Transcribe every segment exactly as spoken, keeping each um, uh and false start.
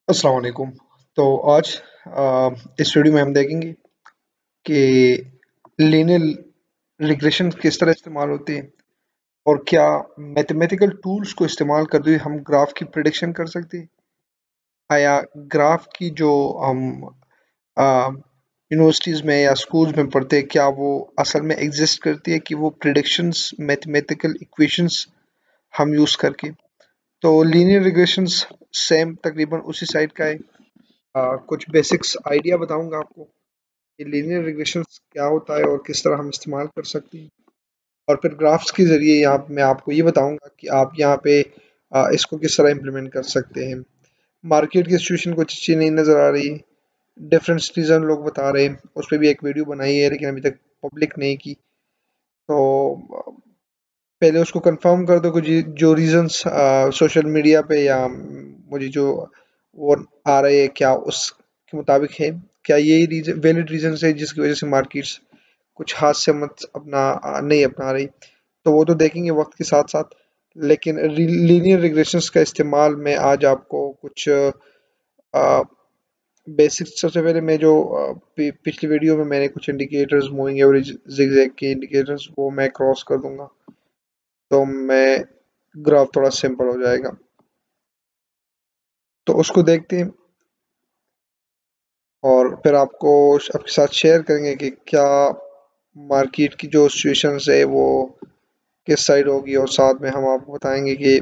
अस्सलाम वालेकुम। तो आज अ, इस वीडियो में हम देखेंगे कि लीनियर रिग्रेशन किस तरह इस्तेमाल होते हैं और क्या मैथमेटिकल टूल्स को इस्तेमाल करते हुए हम ग्राफ की प्रिडिक्शन कर सकते हैं। आया ग्राफ की जो हम यूनिवर्सिटीज़ में या स्कूल्स में पढ़ते हैं, क्या वो असल में एग्जिस्ट करती है कि वो प्रिडिक्शंस मैथमेटिकल इक्वेशंस हम यूज़ करके। तो लीनियर रिग्रेशंस सेम तकरीबन उसी साइड का है। अ, कुछ बेसिक्स आइडिया बताऊंगा आपको कि लीनियर रिग्रेशंस क्या होता है और किस तरह हम इस्तेमाल कर सकते हैं। और फिर ग्राफ्स के ज़रिए यहाँ मैं आपको ये बताऊंगा कि आप यहाँ पे अ, इसको किस तरह इम्प्लीमेंट कर सकते हैं। मार्केट की सिचुएशन कुछ अच्छी नहीं नज़र आ रही, डिफरेंट रीज़न लोग बता रहे हैं, उस पर भी एक वीडियो बनाई है लेकिन अभी तक पब्लिक नहीं की। तो अ, पहले उसको कंफर्म कर दो कि जो रीजंस सोशल मीडिया पे या मुझे जो वो आ रहे हैं क्या उसके मुताबिक है, क्या यही रीजन वैलिड रीजन है जिसकी वजह से मार्केट्स कुछ हाथ से मत अपना आ, नहीं अपना रही। तो वो तो देखेंगे वक्त के साथ साथ। लेकिन लीनियर रिग्रेशंस का इस्तेमाल मैं आज आपको कुछ बेसिक सबसे पहले मैं जो अ, पि, पिछली वीडियो में मैंने कुछ इंडिकेटर्स मूविंग एवरेज जिगजैग के इंडिकेटर्स वो मैं क्रॉस कर दूंगा, तो मैं ग्राफ थोड़ा सिंपल हो जाएगा। तो उसको देखते हैं और फिर आपको आपके साथ शेयर करेंगे कि क्या मार्केट की जो सिचुएशन है वो किस साइड होगी, और साथ में हम आपको बताएंगे कि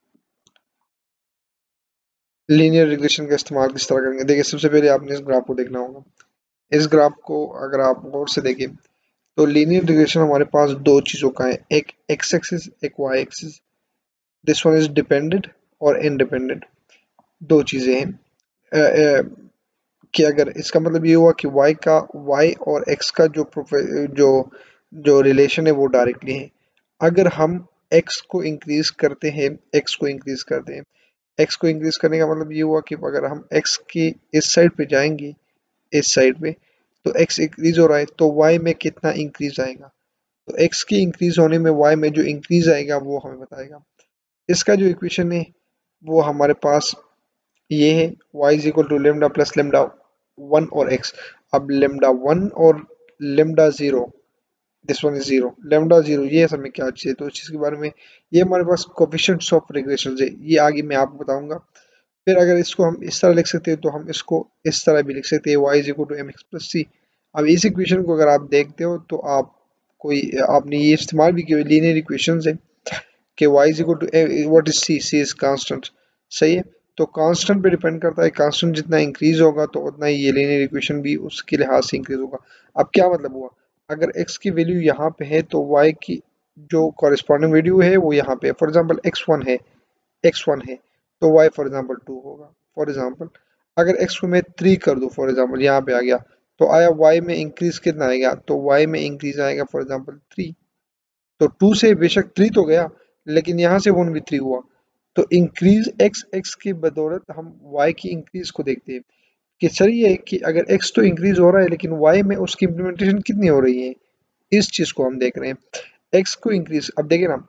लीनियर रिग्रेशन का इस्तेमाल किस तरह करेंगे। देखिए, सबसे पहले आपने इस ग्राफ को देखना होगा। इस ग्राफ को अगर आप गौर से देखें तो लीनियर रिग्रेशन हमारे पास दो चीज़ों का है, एक एक्स एक्सिस एक Y axis. This one is dependent और इनडिपेंडेंट, दो चीज़ें हैं। अ, अ, कि अगर इसका मतलब ये हुआ कि y का y और x का जो प्रोफे- जो जो रिलेशन है वो डायरेक्टली है। अगर हम x को इंक्रीज करते हैं x को इंक्रीज करते हैं x को इंक्रीज करने का मतलब ये हुआ कि अगर हम x की इस साइड पे जाएंगे, इस साइड पे, तो x इंक्रीज हो रहा है तो y में कितना इंक्रीज आएगा। तो x की इंक्रीज होने में y में जो इंक्रीज आएगा वो हमें बताएगा। इसका जो इक्वेशन है वो हमारे पास ये है, y is equal to lambda plus lambda one और x। अब लेमडा वन और lambda zero, this one is zero, lambda zero, ये असल में क्या चीज़ है तो इस चीज़ के बारे में ये हमारे पास कोफिशिएंट्स ऑफ रिग्रेशन है, ये आगे मैं आपको बताऊंगा। फिर अगर इसको हम इस तरह लिख सकते हैं तो हम इसको इस तरह भी लिख सकते हैं, y is equal to M X plus C. अब इस इक्वेशन को अगर आप देखते हो तो आप कोई आपने ये इस्तेमाल भी किया लीनियर इक्वेशन है कि y is equal to what is c, c is constant. सही है। तो कांस्टेंट पे डिपेंड करता है, कांस्टेंट जितना इंक्रीज होगा तो उतना ही ये लीनियर इक्वेशन भी उसके लिहाज से इंक्रीज होगा। अब क्या मतलब हुआ, अगर x की वैल्यू यहाँ पे है तो y की जो कॉरेस्पॉन्डिंग वैल्यू है वो यहाँ पे, फॉर एग्जांपल एक्स वन है, एक्स वन है तो y फॉर एग्जांपल टू होगा। फॉर एग्जांपल अगर x को मैं थ्री कर दूं, फॉर एग्जांपल यहाँ पे आ गया, तो आया y में इंक्रीज कितना आएगा, तो y में इंक्रीज आएगा फॉर एग्जांपल थ्री। तो टू से बेशक थ्री तो गया लेकिन यहाँ से वन भी थ्री हुआ। तो इंक्रीज एक्स एक्स की बदौलत हम y की इंक्रीज को देखते हैं कि सर ये है कि अगर x तो इंक्रीज हो रहा है लेकिन y में उसकी इम्प्लीमेंटेशन कितनी हो रही है, इस चीज को हम देख रहे हैं। x को इंक्रीज, अब देखिए ना,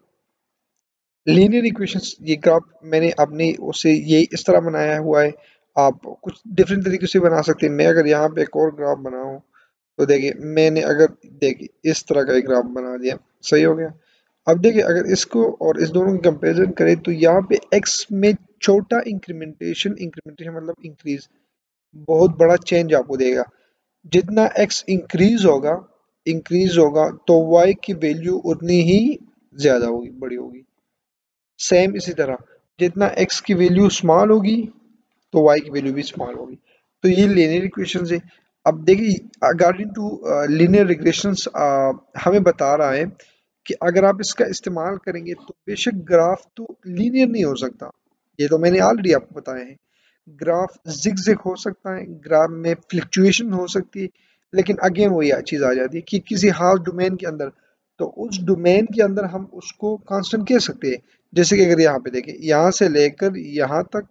लीनियर इक्वेशंस ये ग्राफ मैंने अपनी उसे ये इस तरह बनाया हुआ है, आप कुछ डिफरेंट तरीके से बना सकते हैं। मैं अगर यहाँ पे एक और ग्राफ बनाऊं तो देखिए, मैंने अगर देखिए इस तरह का एक ग्राफ बना दिया, सही हो गया। अब देखिए अगर इसको और इस दोनों की कंपैरिजन करें तो यहाँ पे x में छोटा इंक्रीमेंटेशन, इंक्रीमेंटेशन मतलब इंक्रीज, बहुत बड़ा चेंज आपको देगा। जितना x इंक्रीज होगा, इंक्रीज होगा तो y की वैल्यू उतनी ही ज्यादा होगी, बड़ी होगी। सेम इसी तरह जितना x की वैल्यू स्मॉल होगी तो y की वैल्यू भी स्मॉल होगी। तो ये लीनियर इक्वेशंस है। अब देखिए, अकॉर्डिंग टू लीनियर रिग्रेशंस हमें बता रहा है कि अगर आप इसका इस्तेमाल करेंगे तो बेशक ग्राफ तो लीनियर नहीं हो सकता, ये तो मैंने ऑलरेडी आपको बताया है। ग्राफ जिगजैग हो सकता है, ग्राफ में फ्लक्चुएशन हो सकती है, लेकिन अगेन वही चीज़ आ जाती है कि किसी हाफ डोमेन के अंदर, तो उस डोमेन के अंदर हम उसको कांस्टेंट कह सकते हैं। जैसे कि अगर यहाँ पे देखें, यहाँ से लेकर यहाँ तक,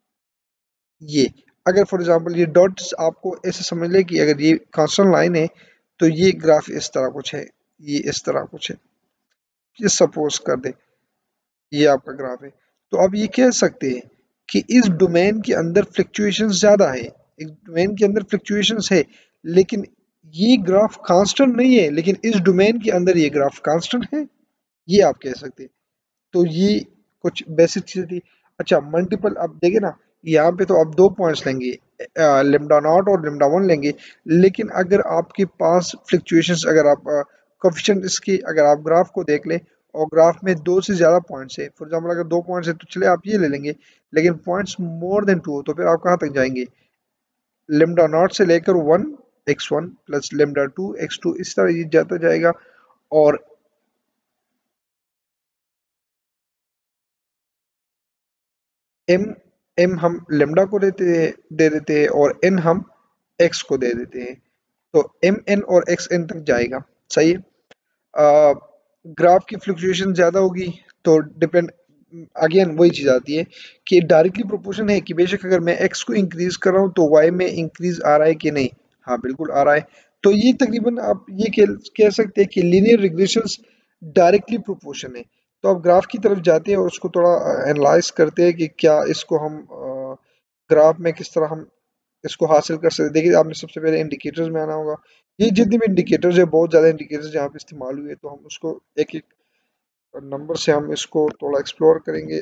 ये अगर फॉर एग्जांपल ये डॉट्स आपको ऐसे समझ ले कि अगर ये कांस्टेंट लाइन है तो ये ग्राफ इस तरह कुछ है, ये इस तरह कुछ है, ये सपोज कर दे ये आपका ग्राफ है। तो अब ये कह सकते हैं कि इस डोमेन के अंदर फ्लक्चुएशंस ज्यादा है, इस डोमेन के अंदर फ्लक्चुएशंस है, लेकिन ये ग्राफ कांस्टेंट नहीं है, लेकिन इस डोमेन के अंदर ये ग्राफ कांस्टेंट है, ये आप कह सकते हैं। तो ये कुछ बेसिक चीजें थी। अच्छा, मल्टीपल अब देखिए ना, यहाँ पे तो आप दो पॉइंट्स लेंगे, लिम्डा नॉट और लिम्डा वन लेंगे, लेकिन अगर आपके पास फ्लक्चुएशंस, अगर आप कोफिशिएंट इसकी अगर आप ग्राफ को देख ले और ग्राफ में दो से ज्यादा पॉइंट्स है, फॉर एग्जाम्पल अगर दो पॉइंट्स है तो चले आप ये ले लेंगे, लेकिन पॉइंट्स मोर देन टू हो तो फिर आप कहाँ तक जाएंगे, लिम्डा नॉट से लेकर one X one plus lambda two X two, इस तरह ये जाता जाएगा। और एम एम हम लेमडा को देते दे देते हैं और एन हम एक्स को दे देते हैं, तो एम एन और एक्स एन तक जाएगा। सही है। आ, ग्राफ की फ्लक्चुएशन ज्यादा होगी तो डिपेंड, अगेन वही चीज आती है कि डायरेक्टली प्रोपोर्शन है कि बेशक अगर मैं एक्स को इंक्रीज कर रहा हूँ तो वाई में इंक्रीज आ रहा है कि नहीं, हाँ बिल्कुल आ रहा है। तो ये तकरीबन आप ये कह, कह सकते हैं कि लीनियर रिग्रेशंस डायरेक्टली प्रोपोर्शन है। तो आप ग्राफ की तरफ जाते हैं और उसको थोड़ा एनालाइज करते हैं कि क्या इसको हम ग्राफ में किस तरह हम इसको हासिल कर सकते। देखिए आपने सबसे पहले इंडिकेटर्स में आना होगा, ये जितने भी इंडिकेटर्स है, बहुत ज़्यादा इंडिकेटर्स यहाँ पे इस्तेमाल हुए, तो हम उसको एक एक नंबर से हम इसको थोड़ा एक्सप्लोर करेंगे।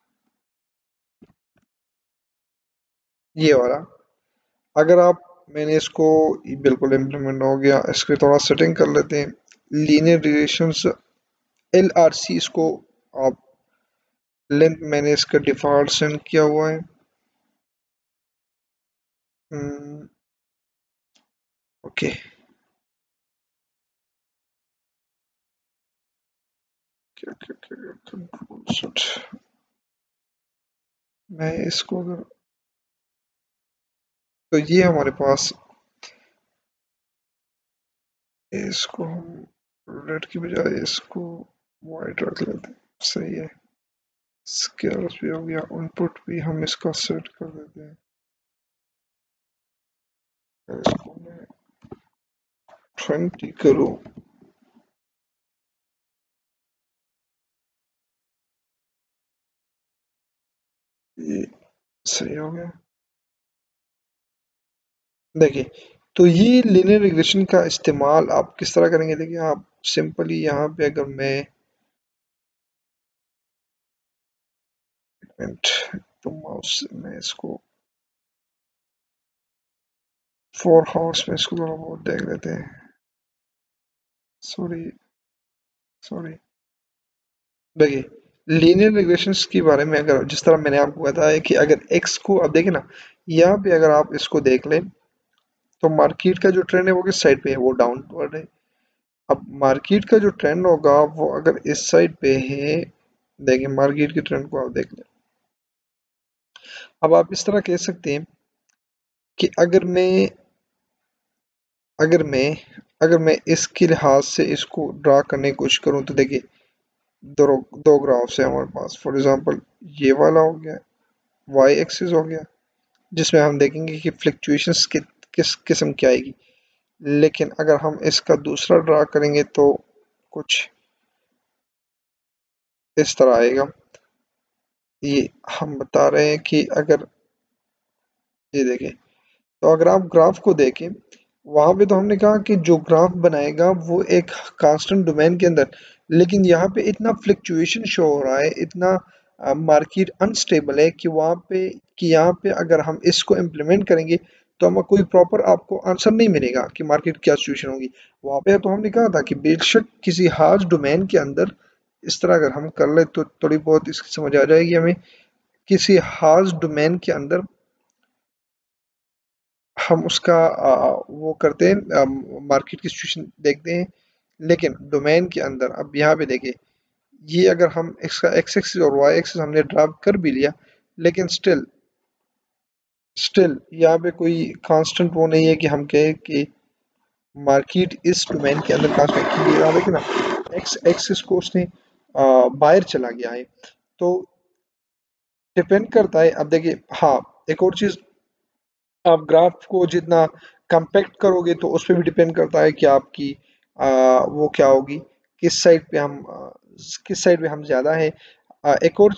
ये वाला, अगर आप, मैंने इसको बिल्कुल इम्प्लीमेंट हो गया, इसके थोड़ा सेटिंग कर लेते हैं, linear relations L R C, इसको आप लेंथ मैंने इसका डिफॉल्ट सेंड किया हुआ है। ओके, क्या क्या क्या कंट्रोल, मैं इसको अगर, तो ये हमारे पास, इसको हम रेड की बजाय इसको वाइट रख लेते हैं। सही है। स्केल्स भी हो गया, इनपुट भी हम इसका सेट कर देते हैं। इसको मैं ट्वेंटी करूँ, ये सही हो गया। देखिए, तो ये लीनियर रिग्रेशन का इस्तेमाल आप किस तरह करेंगे, देखिए आप सिंपली यहाँ पे अगर मैं मिनट, तो माउस से मैं इसको फोर हाउस में इसको थोड़ा बहुत देख लेते हैं। सॉरी सॉरी, देखिए लीनियर रिग्रेशंस के बारे में, अगर जिस तरह मैंने आपको बताया कि अगर एक्स को, अब देखिए ना, यहाँ पे अगर आप इसको देख लें तो मार्केट का जो ट्रेंड है वो किस साइड पे है, वो डाउनवर्ड है। अब मार्केट का जो ट्रेंड होगा वो अगर इस साइड पे है, देखिए मार्केट के ट्रेंड को आप देख लें। अब आप इस तरह कह सकते हैं कि अगर मैं अगर मैं अगर मैं इसके लिहाज से इसको ड्रा करने की कोशिश करूं तो देखिए दो दो ग्राफ्स है हमारे पास, फॉर एग्जांपल ये वाला हो गया, वाई एक्सिस हो गया, जिसमें हम देखेंगे कि फ्लक्चुएशंस कि, किस किस्म की आएगी। लेकिन अगर हम इसका दूसरा ड्रा करेंगे तो कुछ इस तरह आएगा। ये हम बता रहे हैं कि अगर, ये देखें, तो अगर आप ग्राफ को देखें, वहां पे तो हमने कहा कि जो ग्राफ बनाएगा वो एक कांस्टेंट डोमेन के अंदर, लेकिन यहाँ पे इतना फ्लक्चुएशन शो हो रहा है, इतना मार्केट अनस्टेबल है कि वहाँ पे, कि यहाँ पे अगर हम इसको इम्प्लीमेंट करेंगे तो हमें कोई प्रॉपर आपको आंसर नहीं मिलेगा कि मार्केट क्या सिचुएशन होगी वहाँ पे। तो हमने कहा था कि बेशक किसी हार्श डोमेन के अंदर इस तरह अगर हम कर ले तो थोड़ी बहुत इसकी समझ आ जाएगी हमें। किसी हार्श डोमेन के अंदर हम उसका आ, वो करते हैं, मार्केट की सिचुएशन देखते हैं, लेकिन डोमेन के अंदर अब यहाँ पे देखिए, ये अगर हम इसका एक्स एक्सिस और वाई एक्सिस हमने ड्रा कर भी लिया, लेकिन स्टिल स्टिल यहाँ पे कोई कांस्टेंट वो नहीं है कि हम कहें कि मार्केट इस डोमेन के अंदर कांस्टेंट, क्योंकि यहाँ देखिए ना, एक्स एक्सिस को उसने आ, बाहर चला गया है। तो डिपेंड करता है, अब देखिए हाँ, एक और चीज, आप ग्राफ को जितना कंपैक्ट करोगे तो उस पर भी डिपेंड करता है कि आपकी आ, वो क्या होगी, किस साइड पे हम आ, किस साइड पे हम ज्यादा है। आ, एक और चीज,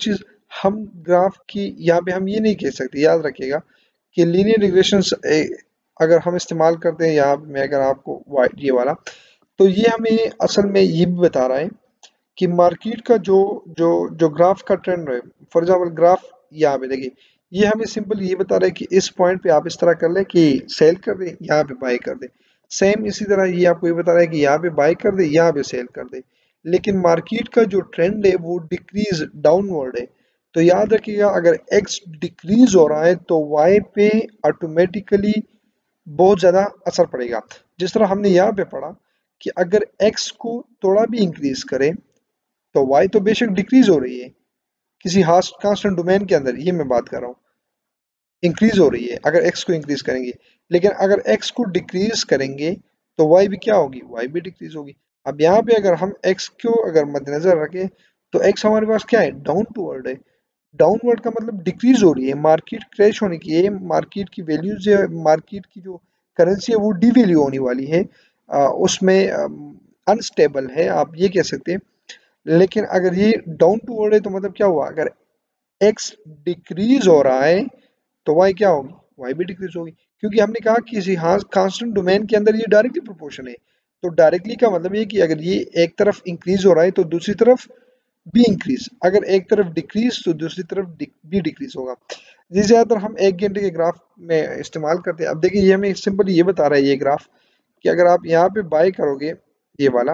हम ग्राफ की यहाँ पे हम ये नहीं कह सकते, याद रखिएगा कि लीनियर रिग्रेशन अगर हम इस्तेमाल करते हैं, यहाँ पे मैं अगर आपको वाइट ये वाला, तो ये हमें असल में ये भी बता रहा है कि मार्केट का जो जो जो ग्राफ का ट्रेंड है। फॉर एग्जांपल ग्राफ यहाँ पे देखिए, ये हमें सिंपल ये बता रहा है कि इस पॉइंट पे आप इस तरह कर लें कि सेल कर दें, यहाँ पे बाय कर दें। सेम इसी तरह ये आपको ये बता रहा है कि यहाँ पे बाय कर दे, यहाँ पे सेल कर दे। लेकिन मार्केट का जो ट्रेंड है वो डिक्रीज डाउनवर्ड है। तो याद रखिएगा, अगर एक्स डिक्रीज हो रहा है तो वाई पे ऑटोमेटिकली बहुत ज्यादा असर पड़ेगा। जिस तरह हमने यहाँ पे पढ़ा कि अगर एक्स को थोड़ा भी इंक्रीज करें तो वाई तो बेशक डिक्रीज हो रही है किसी कांस्टेंट डोमेन के अंदर, ये मैं बात कर रहा हूँ, इंक्रीज हो रही है अगर एक्स को इंक्रीज करेंगे। लेकिन अगर एक्स को डिक्रीज करेंगे तो वाई भी क्या होगी, वाई भी डिक्रीज होगी। अब यहाँ पे अगर हम एक्स को अगर मद्देनजर रखें तो एक्स हमारे पास क्या है, डाउन टूवर्ड है। डाउनवर्ड का मतलब डिक्रीज हो रही है, मार्केट क्रैश होने की है, मार्केट की वैल्यूज है, मार्केट की जो करेंसी है वो डिवैल्यू होने वाली है, आ, उसमें अनस्टेबल है, आप ये कह सकते हैं। लेकिन अगर ये डाउन टूवर्ड है तो मतलब क्या हुआ, अगर एक्स डिक्रीज हो रहा है तो वाई क्या होगी, वाई भी डिक्रीज होगी। क्योंकि हमने कहा कि किसी हाँ कांस्टेंट डोमेन के अंदर ये डायरेक्टली प्रोपोर्शन है। तो डायरेक्टली का मतलब ये कि अगर ये एक तरफ इंक्रीज हो रहा है तो दूसरी तरफ भी इंक्रीज, अगर एक तरफ डिक्रीज तो दूसरी तरफ डिक, भी डिक्रीज होगा। जी ज्यादातर हम एक घंटे के ग्राफ में इस्तेमाल करते हैं। अब देखिए ये हमें सिंपल ये बता रहा है ये ग्राफ कि अगर आप यहाँ पे बाय करोगे ये वाला,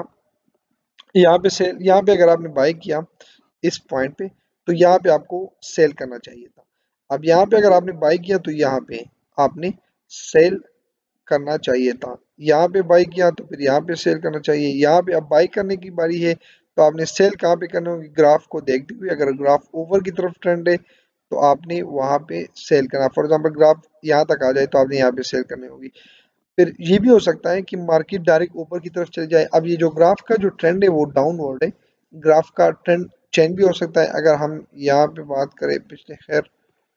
यहाँ पे सेल, यहाँ पे अगर आपने बाय किया इस पॉइंट पे तो यहाँ पे आपको सेल करना चाहिए था। अब यहाँ पे अगर आपने बाय किया तो यहाँ पे आपने सेल करना चाहिए था। यहाँ पे बाय किया तो फिर यहाँ पे सेल करना चाहिए। यहाँ पे अब बाय करने की बारी है तो आपने सेल कहाँ पे करनी होगी, ग्राफ को देखते हुए। अगर ग्राफ ऊपर की तरफ ट्रेंड है तो आपने वहां पे सेल करना। फॉर एग्जांपल ग्राफ यहाँ तक आ जाए तो आपने यहाँ पे सेल करनी होगी। फिर ये भी हो सकता है कि मार्केट डायरेक्ट ऊपर की तरफ चल जाए। अब ये जो ग्राफ का जो ट्रेंड है वो डाउनवर्ड है, ग्राफ का ट्रेंड चेंज भी हो सकता है। अगर हम यहाँ पे बात करें पिछले, खैर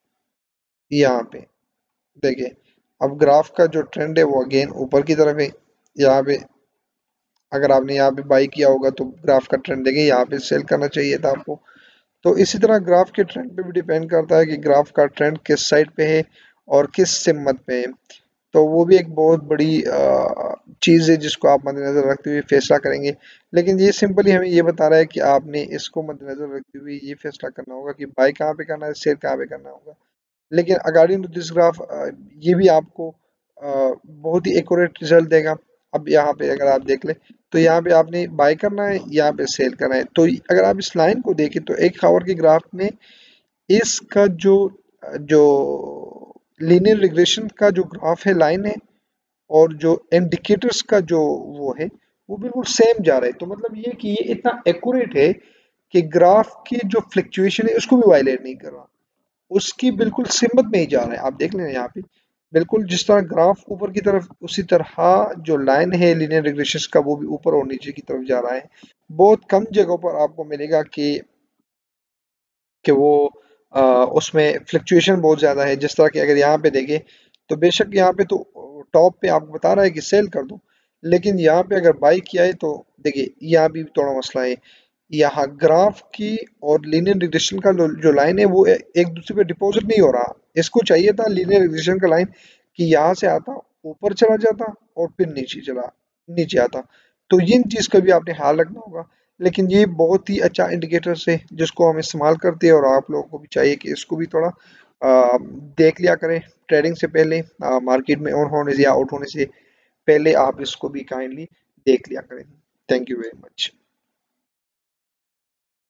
यहाँ पे देखिए, अब ग्राफ का जो ट्रेंड है वो अगेन ऊपर की तरफ है। यहाँ पे अगर आपने यहाँ पे बाई किया होगा तो ग्राफ का ट्रेंड देखें, यहाँ पे सेल करना चाहिए था आपको। तो इसी तरह ग्राफ के ट्रेंड पे भी डिपेंड करता है कि ग्राफ का ट्रेंड किस साइड पे है और किस सिमत पे है। तो वो भी एक बहुत बड़ी चीज़ है जिसको आप मद्देनजर रखते हुए फैसला करेंगे। लेकिन ये सिंपली हमें ये बता रहा है कि आपने इसको मद्देनजर रखते हुए ये फैसला करना होगा कि बाई कहाँ पे करना है, सेल कहाँ पे करना होगा। लेकिन अकॉर्डिंग टू दिस ग्राफ ये भी आपको अ, बहुत ही एक्यूरेट रिजल्ट देगा। अब यहाँ पे अगर आप देख लें तो यहाँ पे आपने बाय करना है, यहाँ पे सेल करना है। तो अगर आप इस लाइन को देखें तो एक आवर के ग्राफ में इसका जो जो लीनियर रिग्रेशन का जो ग्राफ है, लाइन है, और जो इंडिकेटर्स का जो वो है वो बिल्कुल सेम जा रहा है। तो मतलब ये कि ये इतना एक्यूरेट है कि ग्राफ की जो फ्लक्चुएशन है उसको भी वायलेट नहीं कर रहा, उसकी बिल्कुल सिमत में ही जा रहा है। आप देख लेना यहाँ पे बिल्कुल जिस तरह ग्राफ ऊपर की तरफ, उसी तरह जो लाइन है लीनियर रिग्रेशन का वो भी ऊपर और नीचे की तरफ जा रहा है। बहुत कम जगहों पर आपको मिलेगा कि कि वो आ, उसमें फ्लक्चुएशन बहुत ज़्यादा है। जिस तरह कि अगर यहाँ पे देखें तो बेशक यहाँ पे तो टॉप पे आपको बता रहा है कि सेल कर दो, लेकिन यहाँ पे अगर बाई किया है तो देखिए यहाँ भी थोड़ा मसला है। यहाँ ग्राफ की और लीनियर रिग्रेशन का जो जो लाइन है वो ए- एक दूसरे पे डिपॉजिट नहीं हो रहा। इसको चाहिए था लीनियर रिग्रेशन का लाइन कि यहाँ से आता, ऊपर चला जाता और फिर नीचे चला नीचे आता। तो इन चीज़ का भी आपने ख्याल रखना होगा। लेकिन ये बहुत ही अच्छा इंडिकेटर्स है जिसको हम इस्तेमाल करते हैं, और आप लोगों को भी चाहिए कि इसको भी थोड़ा आ, देख लिया करें ट्रेडिंग से पहले, मार्केट में ऑन होने से या आउट होने से पहले आप इसको भी काइंडली देख लिया करें। Thank you very much.